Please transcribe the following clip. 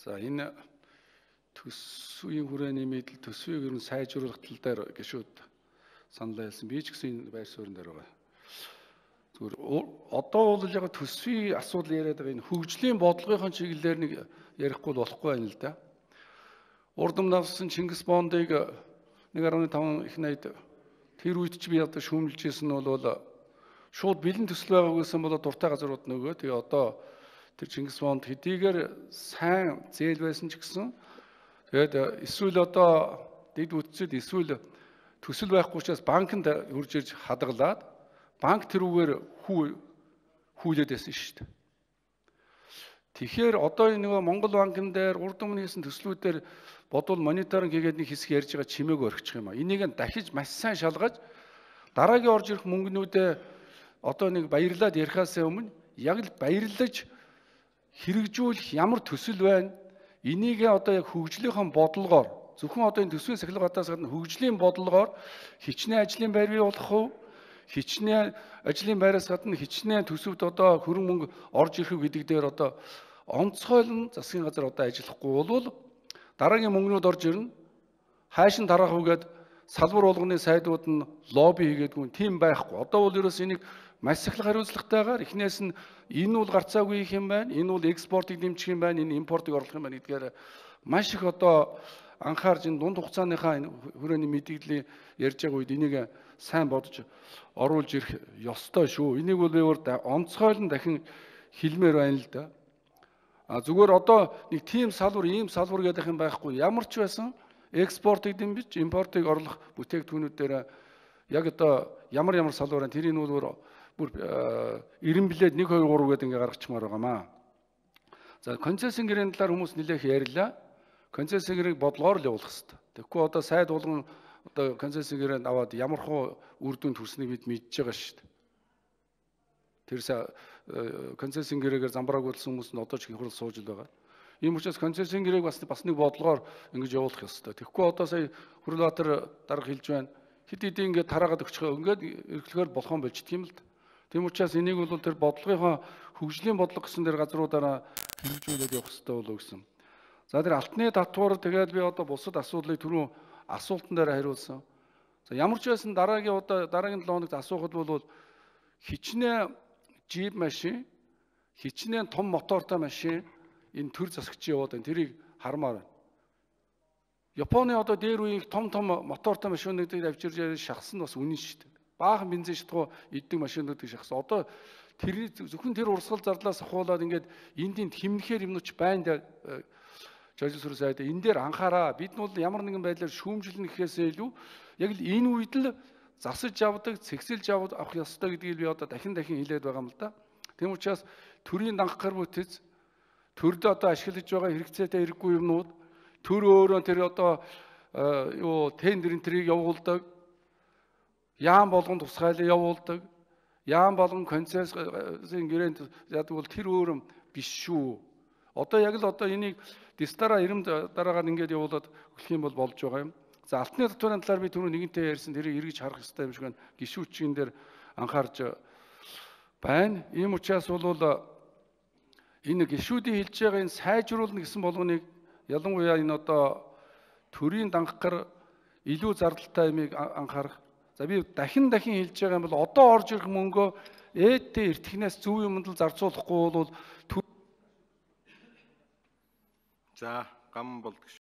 За энэ төсвийн хүрээний мэдл төсвийг ер нь сайжруулах тал дээр гишүүд санал хэлсэн. Би ч гэсэн энэ байр суурин дээр байгаа. Зүгээр одоо бол яг төсвийн асуудал яриад байгаа энэ хөгжлийн бодлогын чиглэлээр нэг ярихгүй болохгүй байна л да. Урдам навсан Чингис Бондыг 1.5 их найд тэр үед ч би одоо шүүмжилж ирсэн нь бол шууд бэлэн төсөл байгаагүйсэн бол дуртай газрууд нөгөө. Тэгээ одоо тэр Чингис Бонд хэдийгээр сайн зээл байсан ч гэсэн тэгээд эсвэл одоо дэд үтцэд эсвэл төсөл байхгүй учраас банкнд хурж ирж хадгалаад банк тэрүүгээр хүүлээд байсан шүү дээ. Тэгэхээр одоо энэ нөгөө Монгол банкн дээр урд өмнө хийсэн төслүүдээр бодвол мониторинг хийгээд нэг хэсэг ярьж байгаа чимээг орхичих юм а. Энийг дахиж маш сайн шалгаж дараагийн орж ирэх мөнгнүүдээ одоо нэг баярлаад ярихаас өмнө яг л баярлаж хэрэгжүүлэх ямар төсөл байна? Энийг одоо яг хөгжлийнхаа бодлогоор зөвхөн одоо энэ төсвийн сахилгатаас гадна хөгжлийн бодлогоор хичнээн ажлын байр бий болох уу? Хичнээн ажлын байраас гадна хичнээн төсөвд одоо хөрөнгө мөнгө орж ирэх гэдэг дээр одоо онцгойлон засгийн газар одоо ажиллахгүй бол дараагийн мөнгнүүд орж ирнэ. Хайшин тарах үгээд салбар болгоны сайдууд нь лобби хийгээдгүй тийм байхгүй. Одоо бол ерөөс энийг маш сахилга хариуцлагатайгаар эхнээс нь энэ бол гарцаагүй их юм байна. Энэ бол экспортыг дэмжих юм байна. Энэ импортыг оруулах юм байна гэдгээр маш их одоо анхаарч энэ дунд хугацааныхаа хүрээний мэдээллийг ярьж байгаа үед энийг сайн бодож оруулж ирэх ёстой шүү. Энийг бол би онцгойлон дахин хэлмээр байна л да. Зүгээр одоо нэг тийм салбар, ийм салбар гэдэг юм байхгүй. Ямар ч байсан экспортыг дэмжиж, импортыг оруулах бүтээгдэхүүнүүд дээр яг одоо ямар салбар байна. Тэрийг бол бүр 90 билет 1 2 3 гэдэг ингээ гаргачмаар байгаамаа. За концессийн гэрээний талаар хүмүүс нэлээх ярьлаа. Концессийн гэрээг бодлогоор л явуулах хэрэгтэй. Тэгэхгүй одоо сайд болгон одоо концессийн гэрээнд аваад ямархуу үр дүнд хүрснийг бид мэдж байгаа шүү дээ. Тэр концессийн гэрээгээр замбраагуулсан хүмүүс нь одоо ч хурал сууж л байгаа. Ийм учраас концессийн гэрээг бас нэг бодлогоор ингэж явуулах ёстой. Тэгэхгүй одоо сая Хүрлбаатар дарга хэлж байна. Хэд хэдийн ингээд тараагаад өгчихөө ингээд эрхлэхээр болох юм болж тийм л да. Тийм учраас энийг бол тэр бодлогынхоо хөгжлийн бодлого гэсэн дээр газруудаараа хэрэгжүүлээд явах хэрэгтэй болов гэсэн. За тэр алтны татвар тэгээд би одоо бусад асуудлыг түрүү асуултан дээр хариулсан. За ямар ч байсан дараагийн 7 хоногт асуухад бол хичнээн джип машин, хичнээн том мотортой машин энэ төр засагч яваад байна. Тэрийг хармаар байна. Японы одоо дээр үеийн том мотортой машинуудыг авчирж шахсан бас үнэн шүү дээ. Баахан бензин шатгуу иддэг машинуудыг шахсан. Одоо тэр зөвхөн тэр урсгал зардлаас ахуулаад ингээд энд хэмнэхээр юмнууч байна дээр жолиосроо сайд энэ дээр анхаараа. Бид нь бол ямар нэгэн байдлаар шүүмжилнэ гэхээсээ илүү яг л энэ үед л засаж авдаг, цэгцэлж авах ёстой гэдгийг би одоо дахин хэлээд байгаа юм л да. Тийм учраас төрийн данхгар бүтэц төрд одоо ашиглаж байгаа хэрэгцээтэй хэрэггүй юмнууд төр өөрөө тэр одоо тендер энтрийг явуулдаг, яам болгон тусгайлаа явуулдаг, яам болгон концессийн гэрээнд яадаг бол тэр өөр биш шүү. Одоо яг л одоо энийг дистара 90 дараагаар ингээд явуулаад өглөх юм бол болж байгаа юм. За алтны татварын талаар би түрүү нэгэнтээ ярьсан тэрийг эргэж харах хэрэгтэй юм шиг байна. Гишүүчийн дээр анхаарч байна. Ийм учраас бол энэ гишүүдийн хэлж байгаа энэ сайжруулна гэсэн болгоныг ялангуяа энэ одоо төрийн данхгар илүү зардалтай юмыг анхаарах. За би дахин хэлж байгаа юм бол одоо орж ирэх мөнгөө ээдтэй эртхнээс зөв юмд л зарцуулахгүй бол за гам болдог.